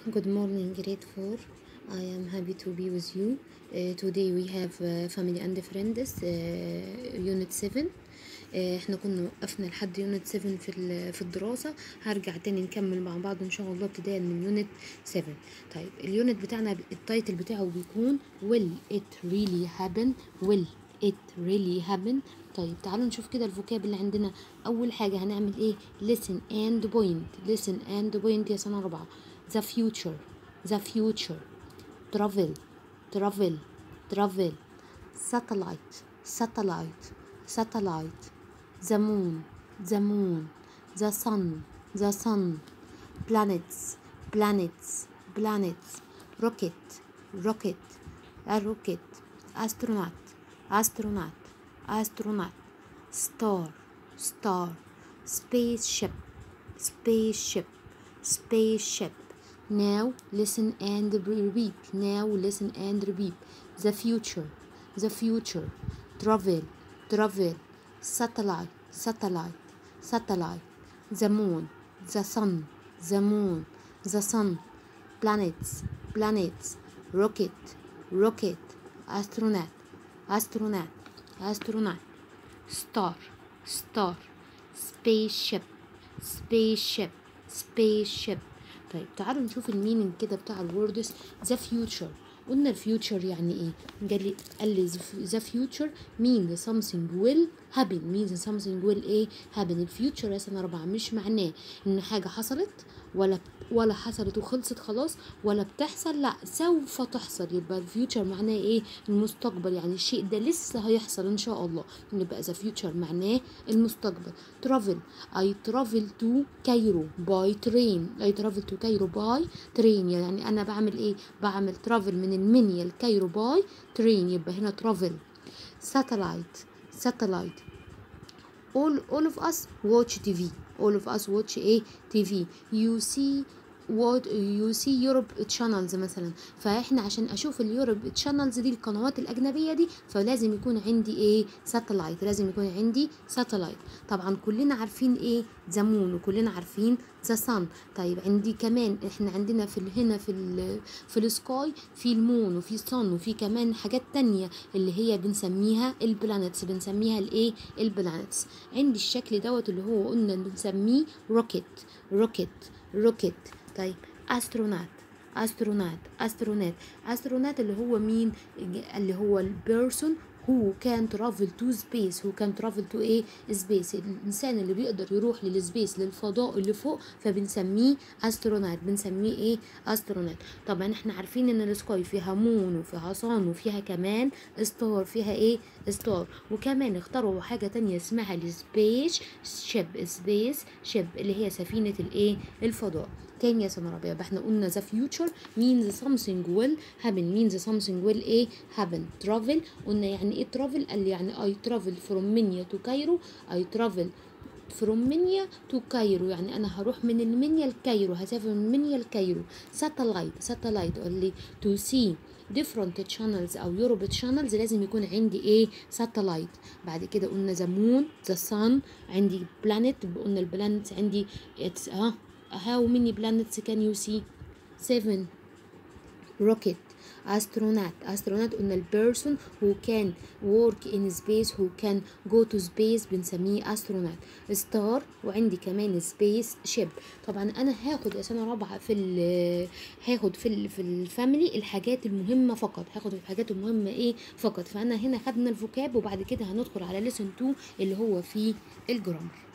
Good morning, grade 4. I am happy to be with you. Today we have family and friends, unit 7. احنا كنا وقفنا لحد يونت 7 في الدراسة. هرجع تاني نكمل مع بعض ان شاء الله ابتداء من يونت 7. طيب اليونت بتاعنا التايتل بتاعه بيكون will it really happen. will it really happen. طيب تعالوا نشوف كده الفوكاب اللي عندنا. اول حاجة هنعمل ايه؟ listen and point. listen and point يا سنة 4. the future. the future. travel. travel. travel. satellite. satellite. satellite. the moon. the moon. the sun. the sun. planets. planets. planets. rocket. rocket. a rocket. astronaut. astronaut. astronaut. star. star. spaceship. spaceship. spaceship. Now listen and repeat. now listen and repeat. the future. the future. travel. travel. satellite. satellite. satellite. the moon. the sun. the moon. the sun. planets. planets. rocket. rocket. astronaut. astronaut. astronaut. star. star. spaceship. spaceship. spaceship. طيب تعالوا نشوف المينينج كده بتاع الوردز. the future. قلنا الفيوتشر يعني ايه؟ قال لي the future means something will happen. means something will ايه happen. الفيوتشر يا سنة 4 مش معناه ان حاجة حصلت ولا حصلت وخلصت خلاص ولا بتحصل، لا سوف تحصل. يبقى الفيوتشر معناه ايه؟ المستقبل، يعني الشيء ده لسه هيحصل ان شاء الله. يبقى the future معناه المستقبل. travel. I travel to Cairo by train. I travel to Cairo by train. يعني انا بعمل ايه؟ بعمل travel من المنيا لكايرو باي train. يبقى هنا travel. satellite. satellite. all of us watch TV. all of us watch ايه؟ TV. you see Europe channels مثلا. فاحنا عشان اشوف اليوروب channels دي القنوات الاجنبيه دي فلازم يكون عندي ايه؟ ساتلايت. لازم يكون عندي ساتلايت. طبعا كلنا عارفين ايه؟ ذا مون وكلنا عارفين ذا سان. طيب عندي كمان احنا عندنا هنا في السكاي في المون وفي الصن وفي كمان حاجات تانية اللي هي بنسميها البلانتس. بنسميها الايه؟ البلانتس. عندي الشكل دوت اللي هو قلنا بنسميه روكيت. روكيت. روكيت. طيب استرونات. استرونات. استرونات. استرونات اللي هو مين؟ اللي هو البيرسون who can travel to space. who can travel to ايه؟ space. الانسان اللي بيقدر يروح للسبيس للفضاء اللي فوق فبنسميه استرونات. بنسميه ايه؟ استرونات. طبعا احنا عارفين ان السكاي فيها مون وفيها صن وفيها كمان ستار. فيها ايه؟ ستار. وكمان اخترعوا حاجه تانية اسمها السبيس شيب. سبيس شيب اللي هي سفينه الايه؟ الفضاء. تاني يا سنة رابعة. احنا قلنا the future means something will happen. means something will ايه؟ happen. travel. قلنا يعني ايه travel؟ قال لي يعني I travel from منيا to كايرو. I travel from منيا to كايرو. يعني انا هروح من المنيا لكايرو. هسافر من منيا لكايرو. satellite. satellite قال لي to see different channels او يوروب channels لازم يكون عندي ايه؟ satellite. بعد كده قلنا the moon the sun. عندي planet. قلنا البلانت عندي it's how many planets can you see? 7. rocket. astronaut. astronaut قلنا البيرسون who can work in space who can go to space بنسميه astronaut. star. وعندي كمان space ship. طبعا انا هاخد يا سنه رابعه هاخد في الفاميلي الحاجات المهمه فقط. هاخد الحاجات المهمه ايه فقط. فانا هنا خدنا الفوكاب وبعد كده هندخل على lesson 2 اللي هو فيه الجرامر.